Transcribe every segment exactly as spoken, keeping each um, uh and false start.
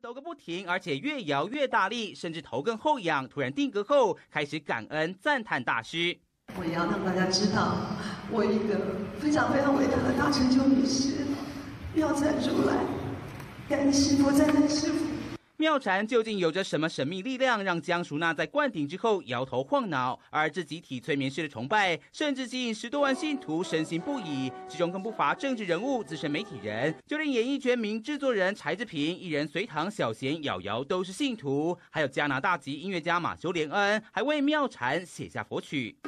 抖个不停，而且越摇越大力，甚至头更后仰。突然定格后，开始感恩赞叹大师。 我也要让大家知道，我一个非常非常伟大的大成就女士，妙禅如来，感恩师父，赞叹师父。 妙禅究竟有着什么神秘力量，让江淑娜在灌顶之后摇头晃脑？而这集体催眠师的崇拜，甚至吸引十多万信徒深信不疑，其中更不乏政治人物、资深媒体人，就连演艺圈名制作人柴智屏、艺人隋棠、小贤、瑶瑶都是信徒，还有加拿大籍音乐家马修·连恩，还为妙禅写下佛曲。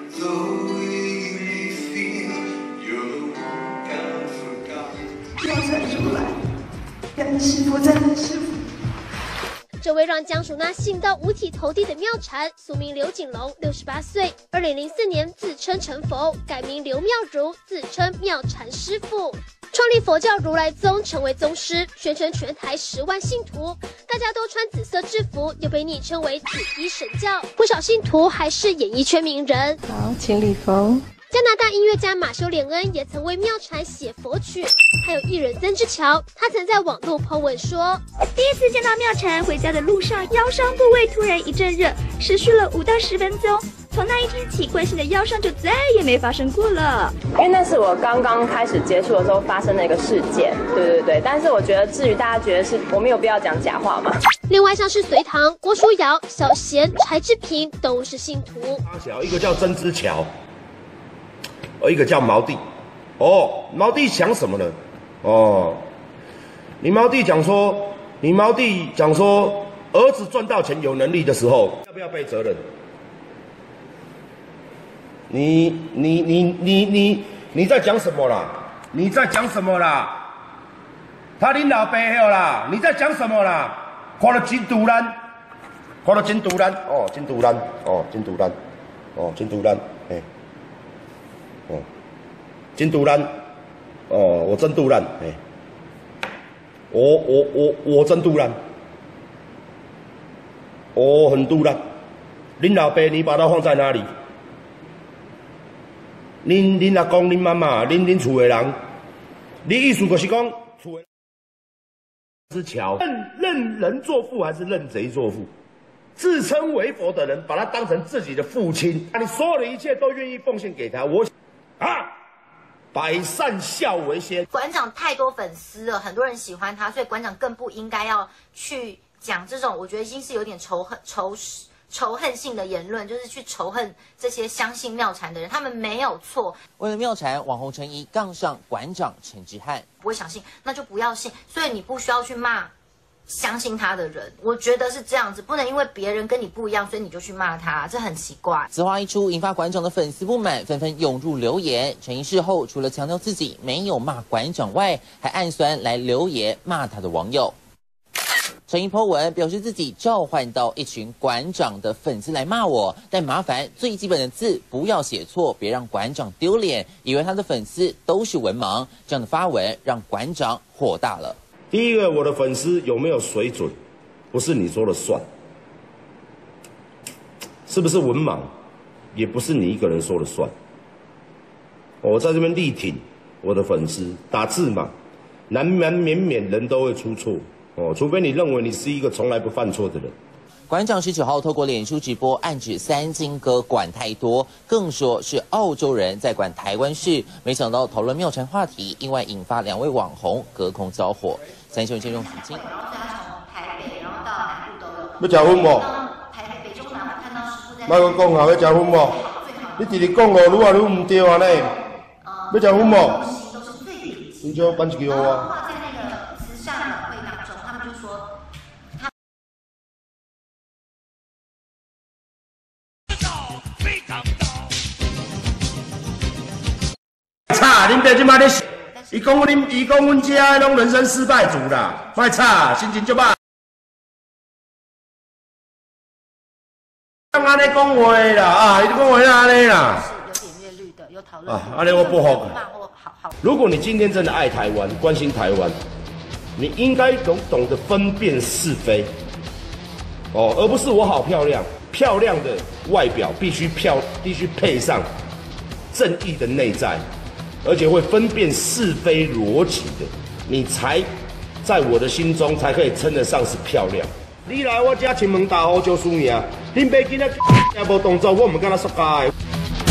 妙禅如来，感恩师父，赞叹师父。 这位让江淑娜信到五体投地的妙禅，俗名刘景龙，六十八岁。二零零四年自称成佛，改名刘妙如，自称妙禅师父，创立佛教如来宗，成为宗师，宣称全台十万信徒，大家都穿紫色制服，又被昵称为紫衣神教。不少信徒还是演艺圈名人。 好，请礼佛。 加拿大音乐家马修·连恩也曾为妙禅写佛曲，还有艺人曾之乔，他曾在网络 po 文说， 第一次见到妙禅，回家的路上腰伤部位突然一阵热，持续了五到十分钟。从那一天起，惯性的腰伤就再也没发生过了。 因为那是我刚刚开始接触的时候发生的一个事件，对对对。但是我觉得，至于大家觉得是我没有必要讲假话嘛。 另外像是隋棠、郭书瑶、小贤、柴智屏都是信徒。 小一个叫曾之乔。而一个叫毛弟，哦，毛弟讲什么呢？哦，你毛弟讲说，你毛弟讲说，儿子赚到钱有能力的时候，要不要背责任？你你你你你你在讲什么啦？你在讲什么啦？他恁老爸后啦，你在讲什么啦？看到真突然，看到真突然，哦，真突然，哦，真突然，哦，真突然，哎。哦，真突然，哦，我真突然，哎，我我我我真突然，我很突然。恁老爸，你把它放在哪里？恁恁阿公、恁妈妈、恁恁厝的人，你意思就是讲，厝的之桥，认认人作父还是认贼作父？自称为佛的人，把他当成自己的父亲，你所有的一切都愿意奉献给他，我。啊，百善孝为先。 馆长太多粉丝了，很多人喜欢他，所以馆长更不应该要去讲这种我觉得已经是有点仇恨、仇仇恨性的言论，就是去仇恨这些相信妙禅的人，他们没有错。 为了妙禅，网红陈怡杠上馆长陈之汉， 不会相信，那就不要信，所以你不需要去骂。相信他的人，我觉得是这样子，不能因为别人跟你不一样，所以你就去骂他，这很奇怪。 此话一出，引发馆长的粉丝不满，纷纷涌入留言。陈怡事后除了强调自己没有骂馆长外，还暗酸来留言骂他的网友。陈怡 po 文表示自己召唤到一群馆长的粉丝来骂我，但麻烦最基本的字不要写错，别让馆长丢脸，以为他的粉丝都是文盲。这样的发文让馆长火大了。 第一个，我的粉丝有没有水准，不是你说了算。是不是文盲，也不是你一个人说了算。我在这边力挺我的粉丝，打字嘛，难难免免人都会出错哦，除非你认为你是一个从来不犯错的人。 馆长十九号透过脸书直播暗指三金哥管太多，更说是澳洲人在管台湾事。没想到讨论妙禅话题，意外引发两位网红隔空交火。三新闻线中子清。 然后从台北，然后到南部都有。 要吃粉不？ 台北、北中南，我看到师傅在。 莫讲讲下要吃粉不？你直直讲哦，愈来愈唔对啊呢。要吃粉不？你就搬一个我。 在那个慈善晚会当中，他们就说。 差，恁爸即摆咧，伊讲阮，伊讲阮遮拢人生失败组啦，莫差，心情足歹。刚安尼讲话啦，啊，伊讲话安尼啦。 是有点阅率的，有讨论。 啊，安尼我不好。如果你今天真的爱台湾，关心台湾，你应该懂懂得分辨是非，哦，而不是我好漂亮，漂亮的外表必须漂，必须配上正义的内在。而且会分辨是非逻辑的，你才在我的心中才可以称得上是漂亮。你来我家亲门大户就输赢，恁爸今仔也无动作，我唔敢那说假的。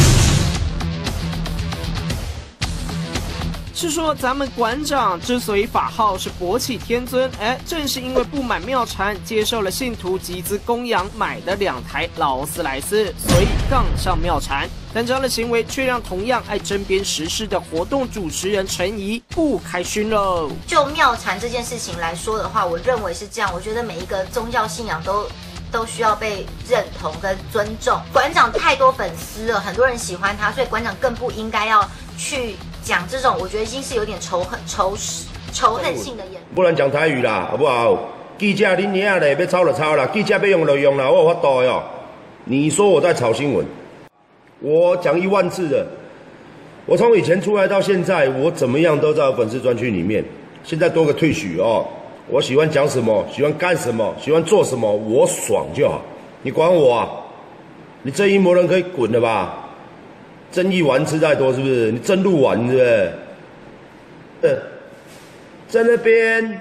是说咱们馆长之所以法号是博启天尊，哎，正是因为不满妙禅接受了信徒集资供养买的两台劳斯莱斯，所以杠上妙禅。但这样的行为却让同样爱针砭时事的活动主持人陈怡不开心了。 就妙禅这件事情来说的话，我认为是这样，我觉得每一个宗教信仰都。都需要被认同跟尊重。馆长太多粉丝了，很多人喜欢他，所以馆长更不应该要去讲这种我觉得已经是有点仇恨、仇仇恨性的言论。 不能讲台语啦，好不好？记者恁娘嘞，要抄就抄啦，记者要用就用啦，我有法度哟。你说我在炒新闻，我讲一万次了。我从以前出来到现在，我怎么样都在粉丝专区里面。现在多个退许哦。我喜欢讲什么，喜欢干什么，喜欢做什么，我爽就好。你管我啊？你正义魔人可以滚了吧？正义丸吃太多是不是？你正路丸是不是？呃，在那边，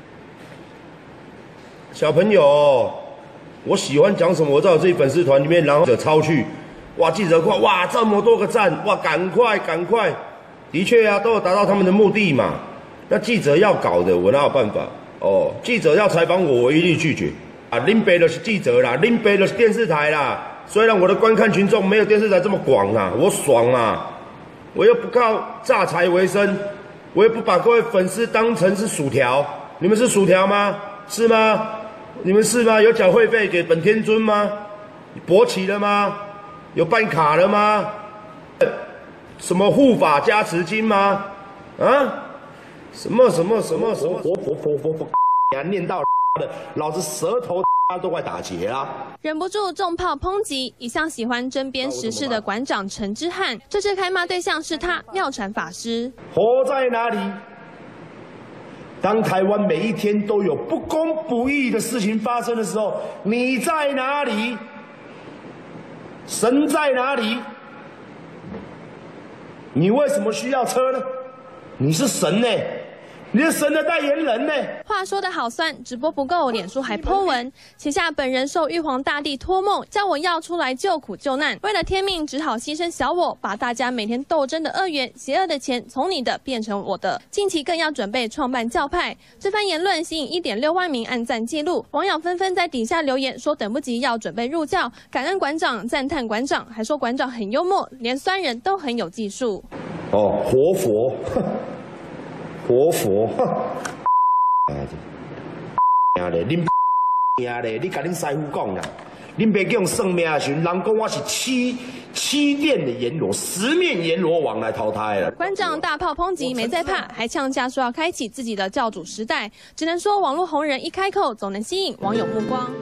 小朋友，我喜欢讲什么，我在我自己粉丝团里面，然后者抄去，哇，记者快，哇，这么多个赞，哇，赶快赶快，的确啊，都有达到他们的目的嘛。那记者要搞的，我哪有办法？哦，记者要采访我，我一律拒绝。啊，林北的是记者啦，林北的是电视台啦。虽然我的观看群众没有电视台这么广啊，我爽啊！我又不靠榨财为生，我又不把各位粉丝当成是薯条。你们是薯条吗？是吗？你们是吗？有缴会费给本天尊吗？勃起了吗？有办卡了吗？什么护法加持金吗？啊？什么什么什么什么佛佛佛佛佛，念到的，老子舌头都快打结啊！ 忍不住重炮抨击一向喜欢针砭时事的馆长陈之汉，这次开骂对象是他妙禅法师。 活在哪里？当台湾每一天都有不公不义的事情发生的时候，你在哪里？神在哪里？你为什么需要车呢？你是神呢、欸？你是神的代言人呢、欸？ 话说的好酸，直播不够，脸书还 po 文，写下本人受玉皇大帝托梦，叫我要出来救苦救难，为了天命，只好牺牲小我，把大家每天斗争的恶缘、邪恶的钱从你的变成我的。近期更要准备创办教派，这番言论吸引 一点六万名按赞记录，网友纷纷在底下留言说等不及要准备入教，感恩馆长，赞叹馆长，还说馆长很幽默，连酸人都很有技术。 哦，活佛。活佛，呀嘞，恁呀嘞，你甲恁师傅讲啦，恁别用算命的时候，人讲我是欺欺骗的阎罗，十面阎罗王来淘汰了。 馆长大炮抨击没在怕，还呛架说要开启自己的教主时代，只能说网络红人一开口，总能吸引网友目光。